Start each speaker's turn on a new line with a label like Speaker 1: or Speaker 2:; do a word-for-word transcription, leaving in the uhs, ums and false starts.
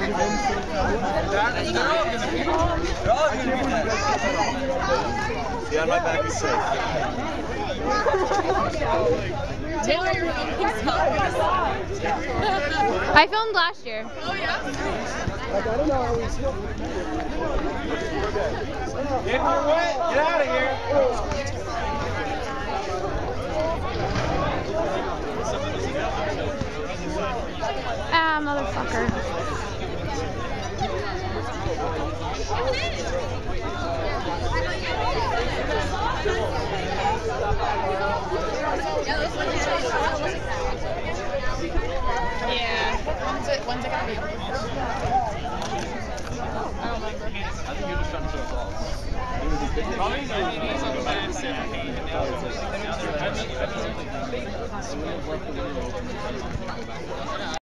Speaker 1: Yeah, my back is safe.
Speaker 2: Taylor, you're filming
Speaker 3: I filmed last year.
Speaker 2: Oh, yeah?
Speaker 1: Like, I don't know how we still. If you're wet, get out of here.
Speaker 3: Ah, motherfucker.
Speaker 2: Yeah. When's it, when's it gonna be? I don't remember.
Speaker 1: I think you're just trying to put a ball. Probably.